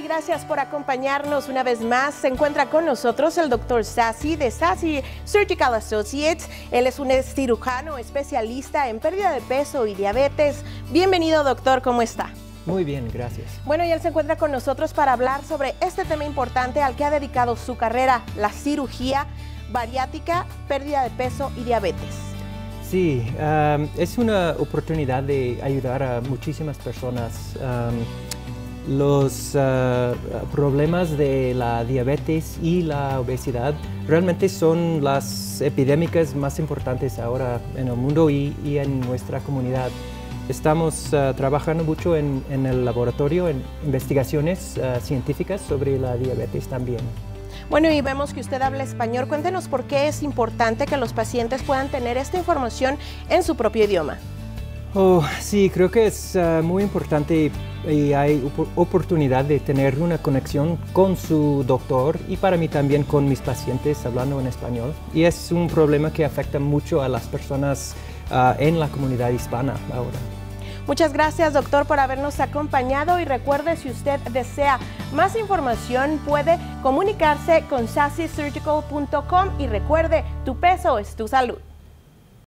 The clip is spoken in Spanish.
Gracias por acompañarnos una vez más. Se encuentra con nosotros el doctor Sassy de Sassy Surgical Associates. Él es un cirujano especialista en pérdida de peso y diabetes. Bienvenido, doctor, ¿cómo está? Muy bien, gracias. Bueno, y él se encuentra con nosotros para hablar sobre este tema importante al que ha dedicado su carrera, la cirugía bariátrica, pérdida de peso y diabetes. Sí, es una oportunidad de ayudar a muchísimas personas. Los problemas de la diabetes y la obesidad realmente son las epidémicas más importantes ahora en el mundo y en nuestra comunidad. Estamos trabajando mucho en el laboratorio, en investigaciones científicas sobre la diabetes también. Bueno, y vemos que usted habla español. Cuéntenos por qué es importante que los pacientes puedan tener esta información en su propio idioma. Oh, sí, creo que es muy importante y hay oportunidad de tener una conexión con su doctor y para mí también con mis pacientes hablando en español. Y es un problema que afecta mucho a las personas en la comunidad hispana ahora. Muchas gracias, doctor, por habernos acompañado y recuerde, si usted desea más información, puede comunicarse con sassysurgical.com y recuerde, tu peso es tu salud.